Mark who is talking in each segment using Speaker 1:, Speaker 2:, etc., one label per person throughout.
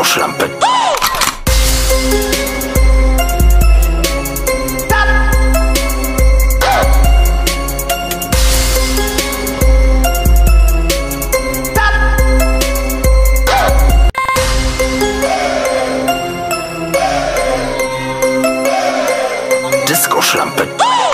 Speaker 1: Disco-Schlampe. Disco-Schlampe.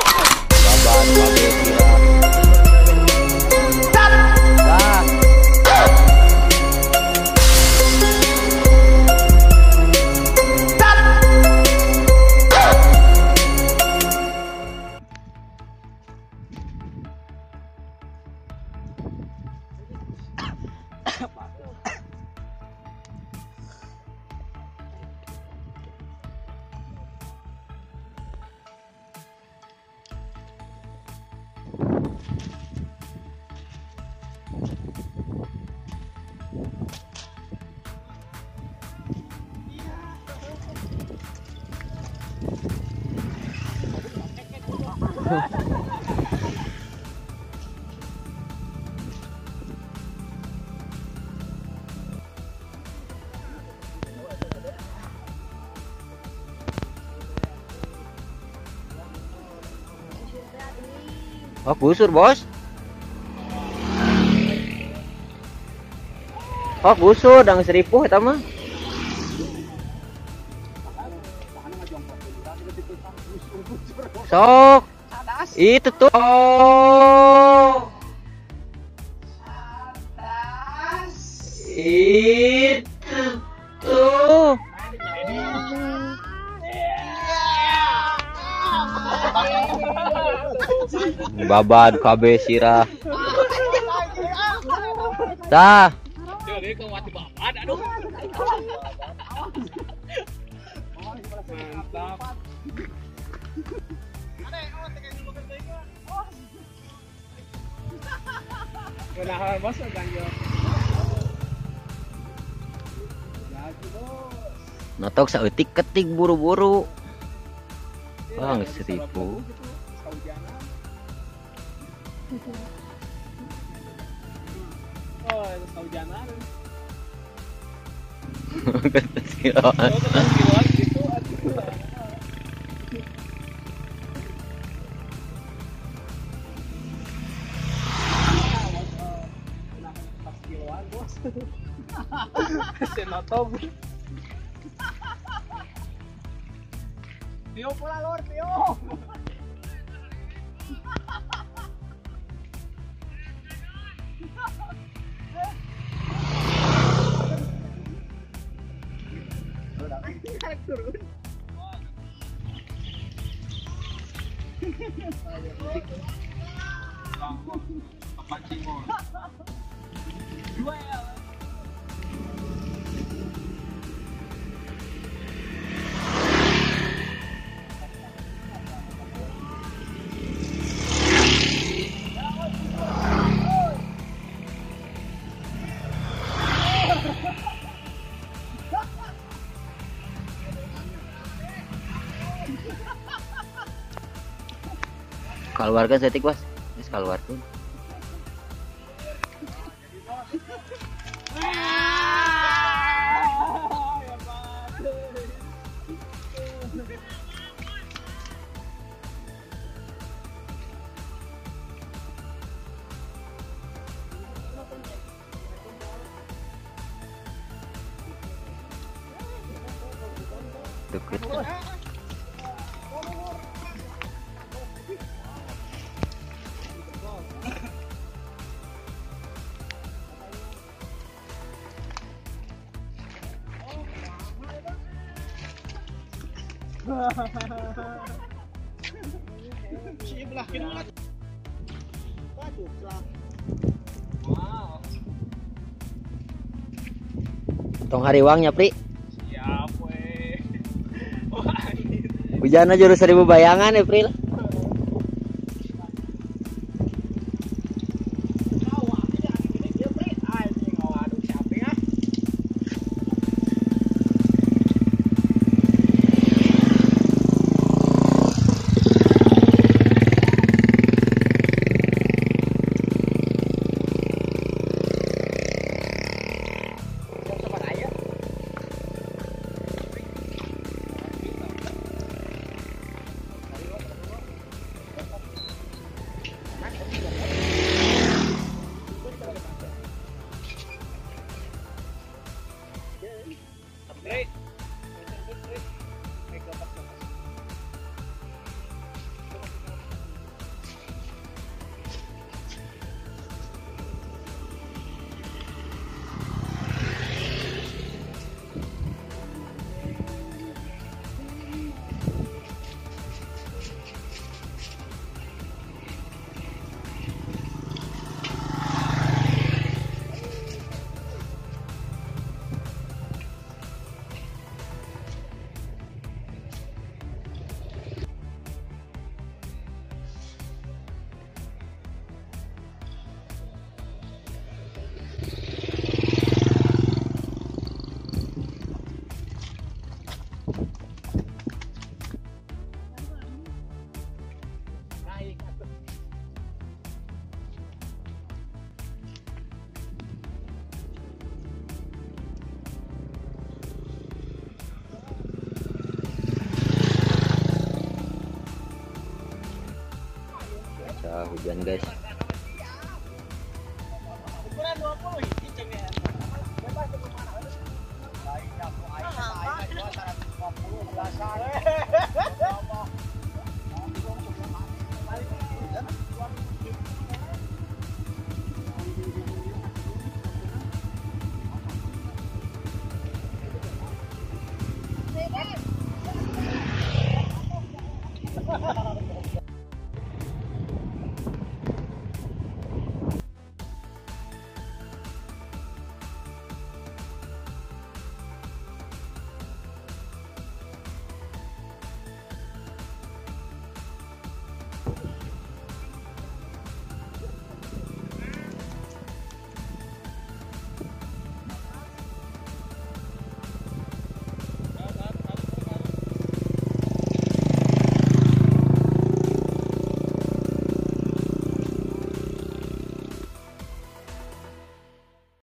Speaker 2: Oh, busur, Bos. Oh, busur dang seripuh eta mah. Sok. Itu tuh. Oh. Itu tuh. Babad KB sirah. Tah. Notok saeutik ketik buru-buru. Bang seribu.
Speaker 3: Oh, itu saujanan.
Speaker 2: Kertas kiloan.
Speaker 3: Kertas kiloan gitu atuh. Kertas kiloan, Bos. Senotong. Tio pula lor, Tio. Turun. Pancing mo. Duel.
Speaker 2: Keluarkan setik, Bos. Wis keluarkan. Deket. Tong hariwangnya, Pri.
Speaker 3: Siap, we.
Speaker 2: Hujan aja udah 1000 bayangan ya, Pri. Bisa hujan guys.
Speaker 3: Ukuran 20 ini cengnya. Bebas ke mana? Lain aku aing 250 belasan.